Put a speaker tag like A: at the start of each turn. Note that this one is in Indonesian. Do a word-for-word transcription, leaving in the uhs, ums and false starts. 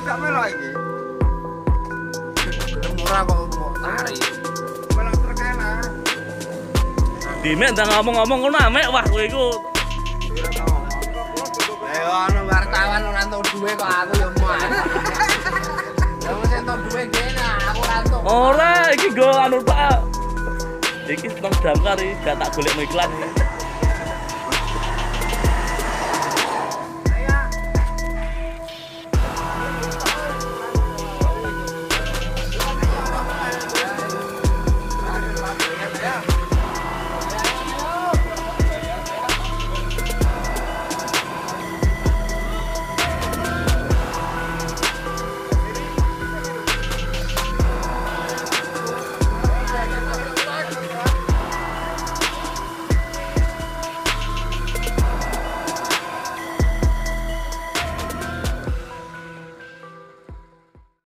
A: gak melok iki.
B: Murah kok mau tari.
A: Melok terkena.
C: Dimek ndang ngomong-ngomong ngono amek wah kowe iku.
B: Ayo ana wartawan ora entuk duwe kok aku yo mau. Ya wis entuk duwe kene aku ora entuk.
C: Ora iki go anu Pak. Iki tong damkar iki gak tak golekno iklan iki.